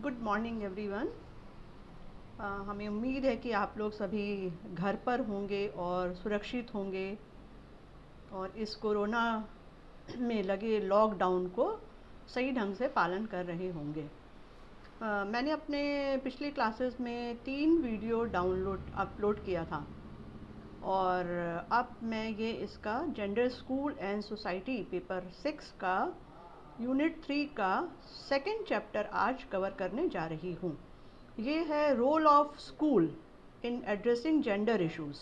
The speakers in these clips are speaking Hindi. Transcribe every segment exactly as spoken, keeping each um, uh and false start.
Good morning everyone. हमें उम्मीद है कि आप लोग सभी घर पर होंगे और सुरक्षित होंगे और इस कोरोना में लगे लॉकडाउन को सही ढंग से पालन कर रहे होंगे। uh, मैंने अपने पिछली क्लासेस में तीन वीडियो डाउनलोड अपलोड किया था और अब मैं ये इसका gender school and society paper six का यूनिट थ्री का सेकेंड चैप्टर आज कवर करने जा रही हूँ। ये है role of school in addressing gender issues.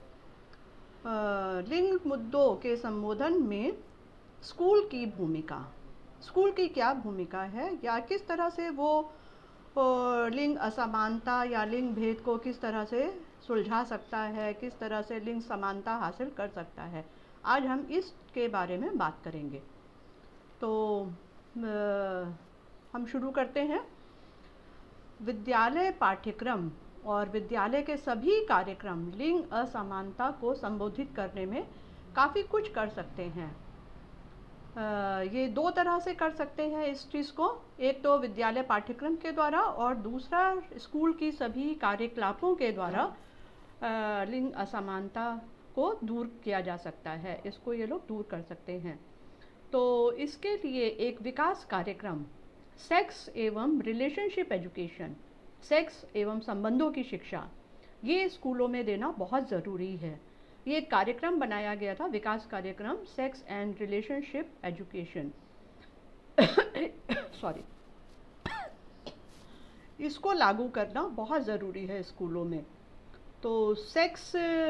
लिंग मुद्दों के संबोधन में स्कूल की भूमिका, स्कूल की क्या भूमिका है या किस तरह से वो लिंग असमानता या लिंग भेद को किस तरह से सुलझा सकता है, किस तरह से लिंग समानता हासिल कर सकता है, आज हम इसके बारे में बात करेंगे। तो आ, हम शुरू करते हैं। विद्यालय पाठ्यक्रम और विद्यालय के सभी कार्यक्रम लिंग असमानता को संबोधित करने में काफ़ी कुछ कर सकते हैं। आ, ये दो तरह से कर सकते हैं इस चीज़ को, एक तो विद्यालय पाठ्यक्रम के द्वारा और दूसरा स्कूल की सभी कार्यकलापों के द्वारा आ, लिंग असमानता को दूर किया जा सकता है, इसको ये लोग दूर कर सकते हैं। तो इसके लिए एक विकास कार्यक्रम सेक्स एवं रिलेशनशिप एजुकेशन, सेक्स एवं संबंधों की शिक्षा, ये स्कूलों में देना बहुत ज़रूरी है। ये एक कार्यक्रम बनाया गया था, विकास कार्यक्रम sex and relationship education sorry इसको लागू करना बहुत ज़रूरी है स्कूलों में। तो सेक्स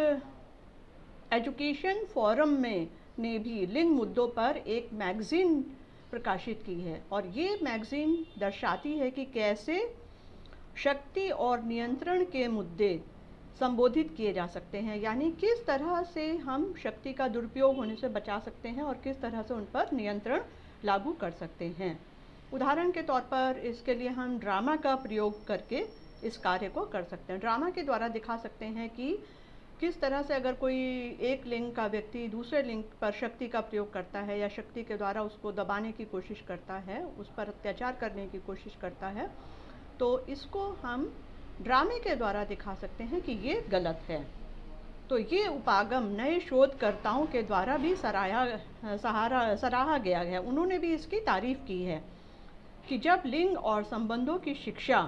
एजुकेशन फोरम में ने भी लिंग मुद्दों पर एक मैगज़ीन प्रकाशित की है और ये मैगज़ीन दर्शाती है कि कैसे शक्ति और नियंत्रण के मुद्दे संबोधित किए जा सकते हैं, यानी किस तरह से हम शक्ति का दुरुपयोग होने से बचा सकते हैं और किस तरह से उन पर नियंत्रण लागू कर सकते हैं। उदाहरण के तौर पर इसके लिए हम ड्रामा का प्रयोग करके इस कार्य को कर सकते हैं। ड्रामा के द्वारा दिखा सकते हैं कि किस तरह से अगर कोई एक लिंग का व्यक्ति दूसरे लिंग पर शक्ति का प्रयोग करता है या शक्ति के द्वारा उसको दबाने की कोशिश करता है, उस पर अत्याचार करने की कोशिश करता है, तो इसको हम ड्रामे के द्वारा दिखा सकते हैं कि ये गलत है। तो ये उपागम नए शोधकर्ताओं के द्वारा भी सराहा सहारा सराहा गया है। उन्होंने भी इसकी तारीफ की है कि जब लिंग और संबंधों की शिक्षा,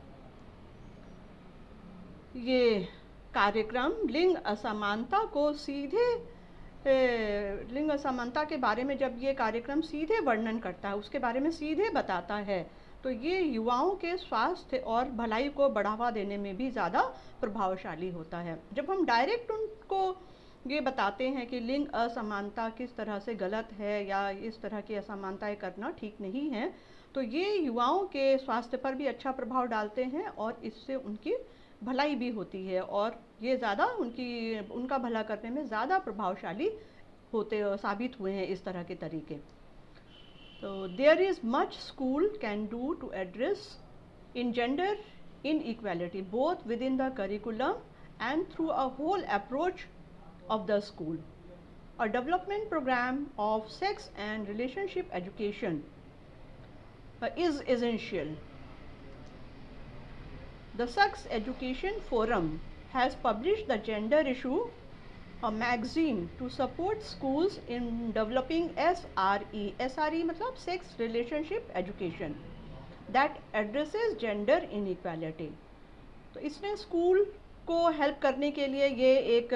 ये कार्यक्रम लिंग असमानता को सीधे ए, लिंग असमानता के बारे में जब ये कार्यक्रम सीधे वर्णन करता है, उसके बारे में सीधे बताता है, तो ये युवाओं के स्वास्थ्य और भलाई को बढ़ावा देने में भी ज़्यादा प्रभावशाली होता है। जब हम डायरेक्ट उनको ये बताते हैं कि लिंग असमानता किस तरह से गलत है या इस तरह की असमानताएं करना ठीक नहीं है, तो ये युवाओं के स्वास्थ्य पर भी अच्छा प्रभाव डालते हैं और इससे उनकी भलाई भी होती है और ये ज़्यादा उनकी उनका भला करने में ज़्यादा प्रभावशाली होते साबित हुए हैं इस तरह के तरीके। तो there is much school can do to address in gender inequality both within the curriculum and through a whole approach of the school. A development program of sex and relationship education uh, is essential. The Sex Education Forum has published the Gender Issue, a magazine to support schools in developing S R E. S R E मतलब Sex Relationship Education that addresses gender inequality. तो इसने स्कूल को हेल्प करने के लिए ये एक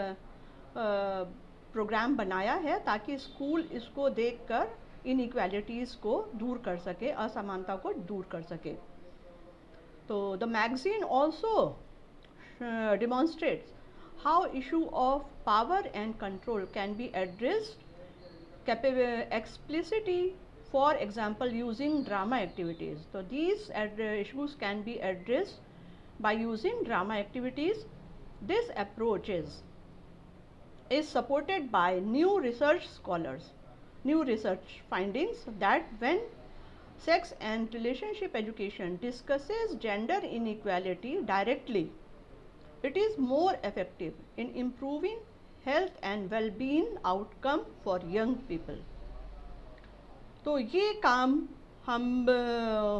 प्रोग्राम बनाया है ताकि स्कूल इसको देखकर इनइक्वालिटीज़ को दूर कर सके, असमानता को दूर कर सके। तो the magazine also demonstrates how issue of power and control can be addressed explicitly, for example using drama activities. तो these issues can be addressed by using drama activities. This approach is, is supported by new research scholars, new research findings that when sex and relationship education discusses gender inequality directly, it is more effective in improving health and well-being outcome for young people. तो ये काम हम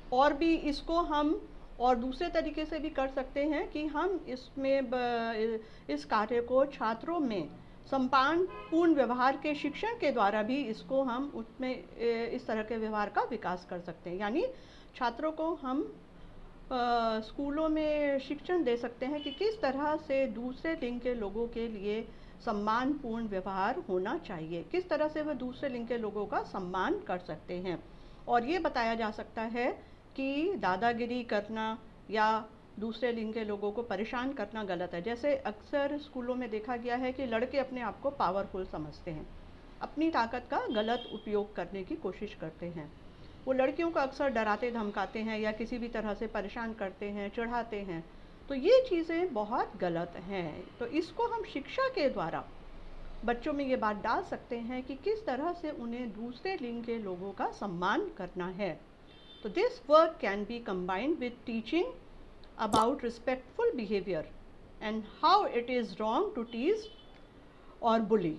और भी इसको हम और दूसरे तरीके से भी कर सकते हैं कि हम इसमें इस कार्य को छात्रों में सम्मान पूर्ण व्यवहार के शिक्षण के द्वारा भी इसको हम उसमें इस तरह के व्यवहार का विकास कर सकते हैं। यानी छात्रों को हम आ, स्कूलों में शिक्षण दे सकते हैं कि किस तरह से दूसरे लिंग के लोगों के लिए सम्मानपूर्ण व्यवहार होना चाहिए, किस तरह से वह दूसरे लिंग के लोगों का सम्मान कर सकते हैं। और ये बताया जा सकता है कि दादागिरी करना या दूसरे लिंग के लोगों को परेशान करना गलत है। जैसे अक्सर स्कूलों में देखा गया है कि लड़के अपने आप को पावरफुल समझते हैं, अपनी ताकत का गलत उपयोग करने की कोशिश करते हैं। वो लड़कियों को अक्सर डराते धमकाते हैं या किसी भी तरह से परेशान करते हैं, चिढ़ाते हैं। तो ये चीज़ें बहुत गलत हैं। तो इसको हम शिक्षा के द्वारा बच्चों में ये बात डाल सकते हैं कि किस तरह से उन्हें दूसरे लिंग के लोगों का सम्मान करना है। तो this work can be combined with teaching about respectful behaviour and how it is wrong to tease और बुली।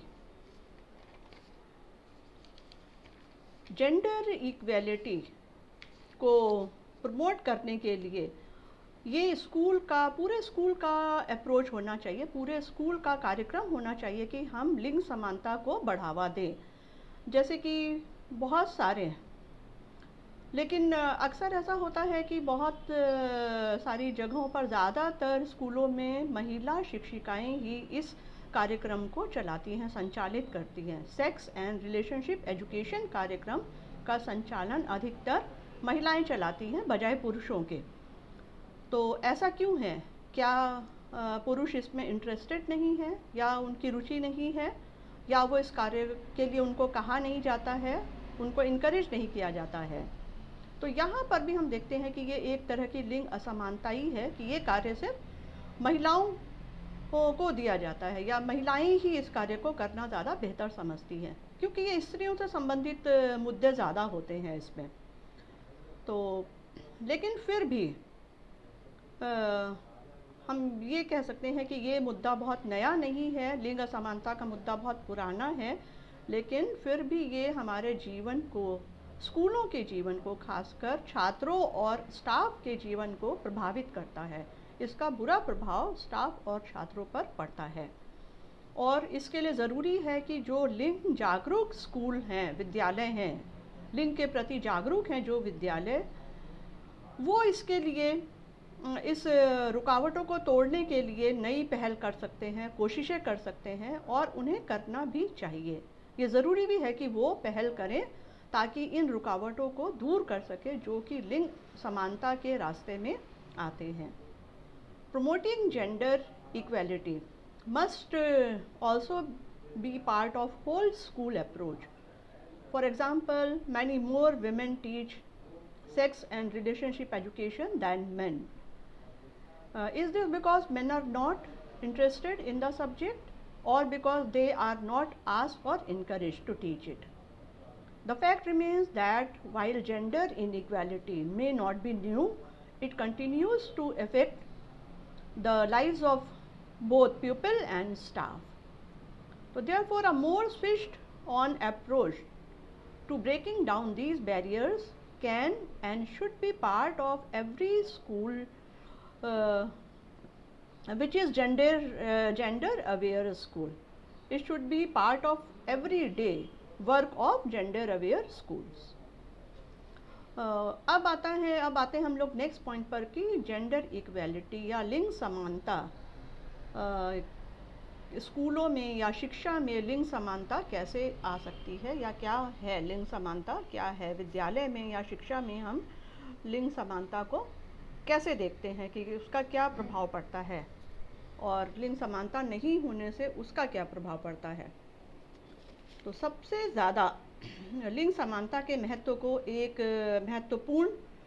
जेंडर इक्वेलिटी को प्रमोट करने के लिए ये स्कूल का पूरे स्कूल का अप्रोच होना चाहिए, पूरे स्कूल का कार्यक्रम होना चाहिए कि हम लिंग समानता को बढ़ावा दें। जैसे कि बहुत सारे, लेकिन अक्सर ऐसा होता है कि बहुत सारी जगहों पर ज़्यादातर स्कूलों में महिला शिक्षिकाएं ही इस कार्यक्रम को चलाती हैं, संचालित करती हैं। सेक्स एंड रिलेशनशिप एजुकेशन कार्यक्रम का संचालन अधिकतर महिलाएं चलाती हैं बजाय पुरुषों के। तो ऐसा क्यों है? क्या पुरुष इसमें इंटरेस्टेड नहीं है, या उनकी रुचि नहीं है, या वो इस कार्य के लिए उनको कहा नहीं जाता है, उनको इनकरेज नहीं किया जाता है? तो यहाँ पर भी हम देखते हैं कि ये एक तरह की लिंग असमानता ही है कि ये कार्य सिर्फ महिलाओं को दिया जाता है, या महिलाएं ही इस कार्य को करना ज़्यादा बेहतर समझती हैं, क्योंकि ये स्त्रियों से संबंधित मुद्दे ज़्यादा होते हैं इसमें। तो लेकिन फिर भी आ, हम ये कह सकते हैं कि ये मुद्दा बहुत नया नहीं है, लिंग असमानता का मुद्दा बहुत पुराना है, लेकिन फिर भी ये हमारे जीवन को, स्कूलों के जीवन को, खासकर छात्रों और स्टाफ के जीवन को प्रभावित करता है। इसका बुरा प्रभाव स्टाफ और छात्रों पर पड़ता है। और इसके लिए ज़रूरी है कि जो लिंग जागरूक स्कूल हैं, विद्यालय हैं, लिंग के प्रति जागरूक हैं जो विद्यालय, वो इसके लिए, इस रुकावटों को तोड़ने के लिए नई पहल कर सकते हैं, कोशिशें कर सकते हैं, और उन्हें करना भी चाहिए। ये ज़रूरी भी है कि वो पहल करें ताकि इन रुकावटों को दूर कर सके जो कि लिंग समानता के रास्ते में आते हैं। Promoting gender equality must uh, also be part of whole school approach. For example, many more women teach sex and relationship education than men. Uh, is this because men are not interested in the subject, or because they are not asked or encouraged to teach it? The fact remains that while gender inequality may not be new, it continues to affect the lives of both pupil and staff. So therefore, a more switched on approach to breaking down these barriers can and should be part of every school uh, which is gender uh, gender aware school. It should be part of everyday work of gender aware schools. Uh, अब आता है अब आते हैं हम लोग नेक्स्ट पॉइंट पर कि जेंडर इक्वेलिटी या लिंग समानता, स्कूलों में या शिक्षा में लिंग समानता कैसे आ सकती है, या क्या है लिंग समानता, क्या है विद्यालय में या शिक्षा में हम लिंग समानता को कैसे देखते हैं कि उसका क्या प्रभाव पड़ता है, और लिंग समानता नहीं होने से उसका क्या प्रभाव पड़ता है। तो सबसे ज़्यादा लिंग समानता के महत्व को एक महत्वपूर्ण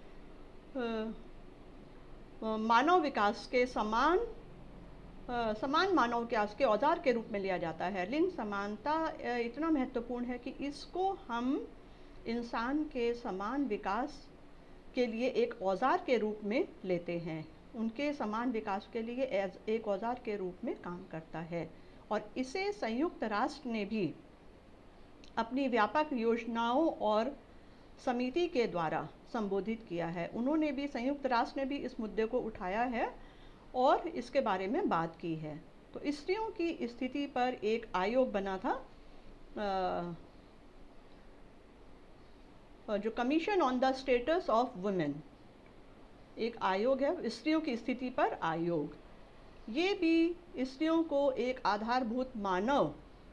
मानव विकास के समान समान मानव विकास के औजार के रूप में लिया जाता है। लिंग समानता इतना महत्वपूर्ण है कि इसको हम इंसान के समान विकास के लिए एक औजार के रूप में लेते हैं, उनके समान विकास के लिए एक औजार के रूप में काम करता है। और इसे संयुक्त राष्ट्र ने भी अपनी व्यापक योजनाओं और समिति के द्वारा संबोधित किया है। उन्होंने भी, संयुक्त राष्ट्र ने भी इस मुद्दे को उठाया है और इसके बारे में बात की है। तो स्त्रियों की स्थिति पर एक आयोग बना था, आ, जो commission on the status of women, एक आयोग है स्त्रियों की स्थिति पर आयोग। ये भी स्त्रियों को एक आधारभूत मानव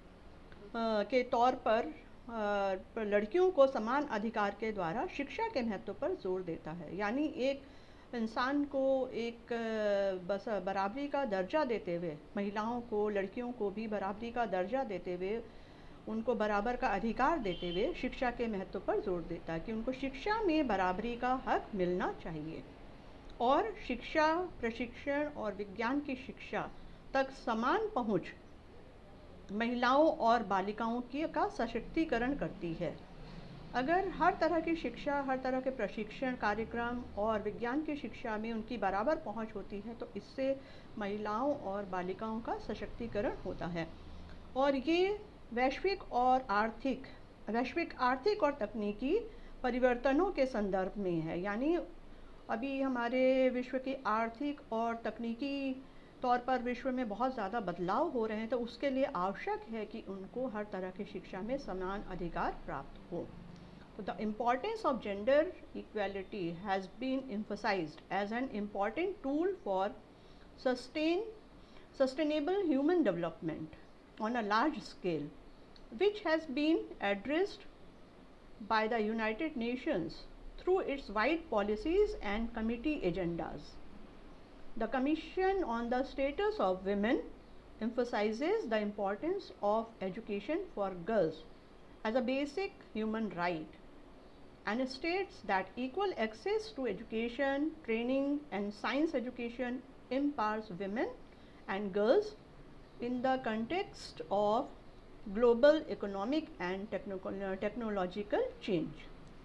आ, के तौर पर, पर लड़कियों को समान अधिकार के द्वारा शिक्षा के महत्व पर जोर देता है। यानी एक इंसान को एक बस बराबरी का दर्जा देते हुए, महिलाओं को, लड़कियों को भी बराबरी का दर्जा देते हुए, उनको बराबर का अधिकार देते हुए शिक्षा के महत्व पर जोर देता है कि उनको शिक्षा में बराबरी का हक मिलना चाहिए और शिक्षा, प्रशिक्षण और विज्ञान की शिक्षा तक समान पहुंच महिलाओं और बालिकाओं की का सशक्तिकरण करती है। अगर हर तरह की शिक्षा, हर तरह के प्रशिक्षण कार्यक्रम और विज्ञान की शिक्षा में उनकी बराबर पहुंच होती है तो इससे महिलाओं और बालिकाओं का सशक्तिकरण होता है। और ये वैश्विक और आर्थिक वैश्विक आर्थिक और तकनीकी परिवर्तनों के संदर्भ में है। यानी अभी हमारे विश्व की आर्थिक और तकनीकी तौर पर विश्व में बहुत ज़्यादा बदलाव हो रहे हैं, तो उसके लिए आवश्यक है कि उनको हर तरह की शिक्षा में समान अधिकार प्राप्त हो। तो the importance of gender equality has been emphasised as an important tool for sustain sustainable human development on a large scale, which has been addressed by the United Nations through its wide policies and committee agendas. The Commission on the Status of Women emphasizes the importance of education for girls as a basic human right and states that equal access to education, training and science education empowers women and girls in the context of global economic and technological change.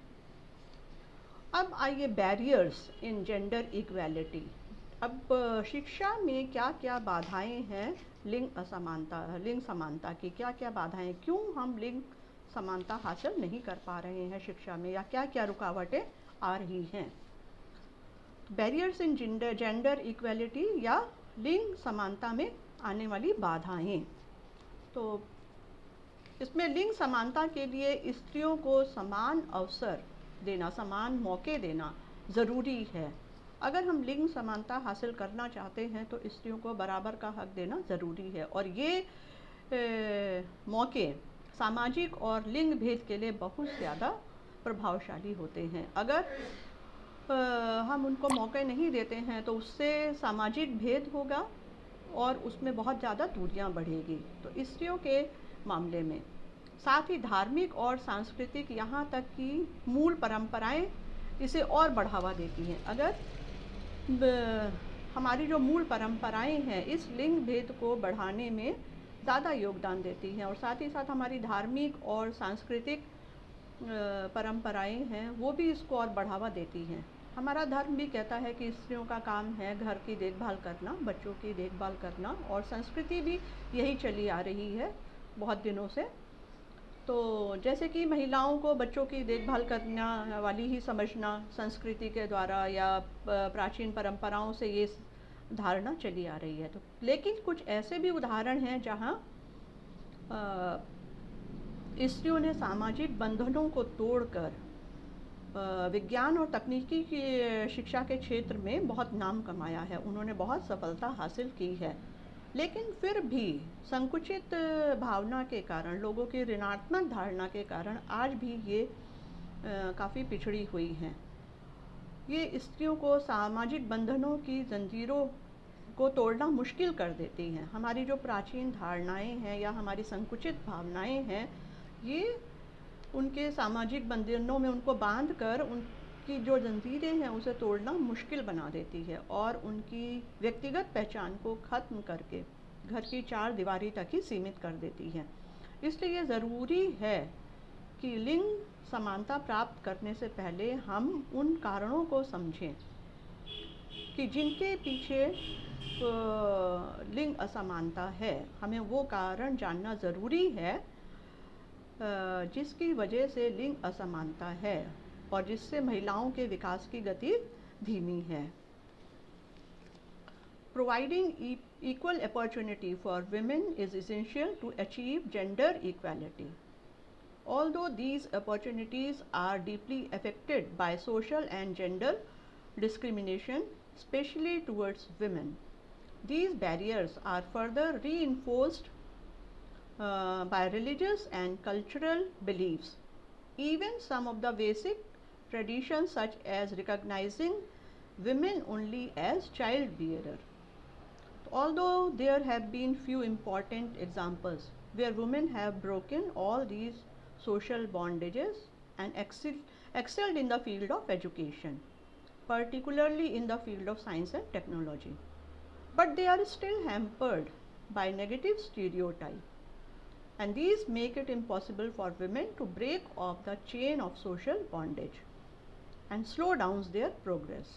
अब आइए बैरियर्स इन जेंडर इक्वालिटी। अब शिक्षा में क्या क्या बाधाएं हैं लिंग असमानता लिंग समानता की, क्या क्या बाधाएं, क्यों हम लिंग समानता हासिल नहीं कर पा रहे हैं शिक्षा में, या क्या क्या रुकावटें आ रही हैं। Barriers in gender gender equality या लिंग समानता में आने वाली बाधाएं। तो इसमें लिंग समानता के लिए स्त्रियों को समान अवसर देना, समान मौके देना ज़रूरी है। अगर हम लिंग समानता हासिल करना चाहते हैं तो स्त्रियों को बराबर का हक देना ज़रूरी है। और ये ए, मौके सामाजिक और लिंग भेद के लिए बहुत ज़्यादा प्रभावशाली होते हैं। अगर आ, हम उनको मौके नहीं देते हैं तो उससे सामाजिक भेद होगा और उसमें बहुत ज़्यादा दूरियां बढ़ेगी। तो स्त्रियों के मामले में साथ ही धार्मिक और सांस्कृतिक, यहाँ तक कि मूल परंपराएं इसे और बढ़ावा देती हैं। अगर हमारी जो मूल परंपराएं हैं इस लिंग भेद को बढ़ाने में ज़्यादा योगदान देती हैं, और साथ ही साथ हमारी धार्मिक और सांस्कृतिक परंपराएं हैं वो भी इसको और बढ़ावा देती हैं। हमारा धर्म भी कहता है कि स्त्रियों का काम है घर की देखभाल करना, बच्चों की देखभाल करना, और संस्कृति भी यही चली आ रही है बहुत दिनों से। तो जैसे कि महिलाओं को बच्चों की देखभाल करना वाली ही समझना संस्कृति के द्वारा या प्राचीन परंपराओं से ये धारणा चली आ रही है। तो लेकिन कुछ ऐसे भी उदाहरण हैं जहाँ स्त्रियों ने सामाजिक बंधनों को तोड़कर विज्ञान और तकनीकी की शिक्षा के क्षेत्र में बहुत नाम कमाया है, उन्होंने बहुत सफलता हासिल की है। लेकिन फिर भी संकुचित भावना के कारण, लोगों की ऋणात्मक धारणा के कारण आज भी ये काफ़ी पिछड़ी हुई हैं। ये स्त्रियों को सामाजिक बंधनों की जंजीरों को तोड़ना मुश्किल कर देती हैं। हमारी जो प्राचीन धारणाएं हैं या हमारी संकुचित भावनाएं हैं, ये उनके सामाजिक बंधनों में उनको बांध कर उनकी जो जंजीरें हैं उसे तोड़ना मुश्किल बना देती है और उनकी व्यक्तिगत पहचान को ख़त्म करके घर की चार दीवारी तक ही सीमित कर देती है। इसलिए ज़रूरी है कि लिंग समानता प्राप्त करने से पहले हम उन कारणों को समझें कि जिनके पीछे लिंग असमानता है। हमें वो कारण जानना ज़रूरी है जिसकी वजह से लिंग असमानता है। और जिससे महिलाओं के विकास की गति धीमी है। Providing e equal opportunity for women is essential to achieve gender equality. Although these opportunities are deeply affected by social and gender discrimination, especially towards women, these barriers are further reinforced uh, by religious and cultural beliefs. Even some of the basic traditions, such as recognizing women only as child bearer. Although there have been few important examples where women have broken all these social bondages and excel, excelled in the field of education, particularly in the field of science and technology, but they are still hampered by negative stereotypes, and these make it impossible for women to break off the chain of social bondage and slow down their progress,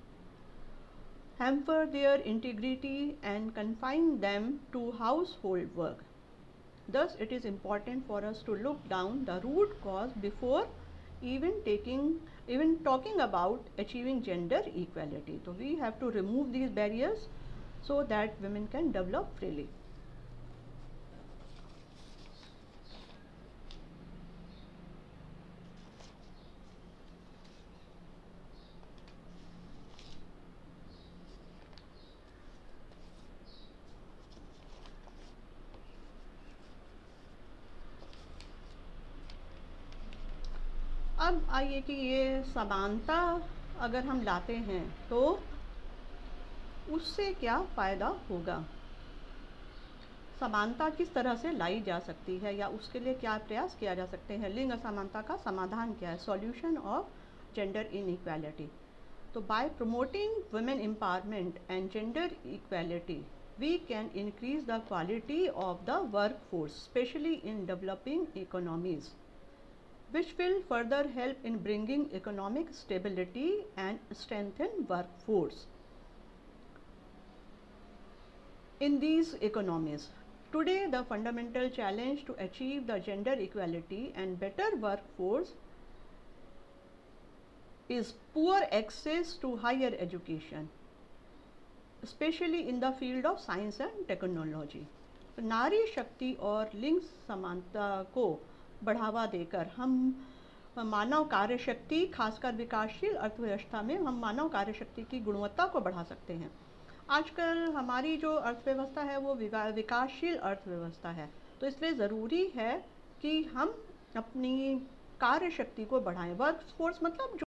hamper their integrity, and confine them to household work. Thus, it is important for us to look down the root cause before even taking, even talking about achieving gender equality. So, we have to remove these barriers so that women can develop freely. अब आइए कि ये समानता अगर हम लाते हैं तो उससे क्या फ़ायदा होगा, समानता किस तरह से लाई जा सकती है या उसके लिए क्या प्रयास किया जा सकते हैं, लिंग असमानता का समाधान क्या है, सॉल्यूशन ऑफ जेंडर इनइक्वालिटी। तो by promoting women empowerment and gender equality we can increase the quality of the work force, specially in developing economies, which will further help in bringing economic stability and strengthen workforce in these economies. Today, the fundamental challenge to achieve the gender equality and better workforce is poor access to higher education, especially in the field of science and technology. नारी शक्ति और लिंग समानता को बढ़ावा देकर हम मानव कार्य शक्ति, खासकर विकासशील अर्थव्यवस्था में हम मानव कार्य शक्ति की गुणवत्ता को बढ़ा सकते हैं। आजकल हमारी जो अर्थव्यवस्था है वो विकासशील अर्थव्यवस्था है, तो इसलिए ज़रूरी है कि हम अपनी कार्य शक्ति को बढ़ाएं। वर्क फोर्स मतलब